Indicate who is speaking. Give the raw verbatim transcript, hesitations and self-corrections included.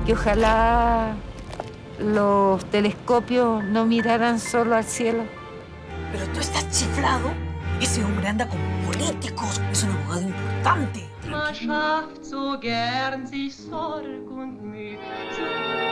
Speaker 1: que ojalá los telescopios no miraran solo al cielo.
Speaker 2: Pero tú estás chiflado. Ese hombre anda con políticos. Es un abogado importante.
Speaker 3: Man schafft so gern sich Sorg und Mühe.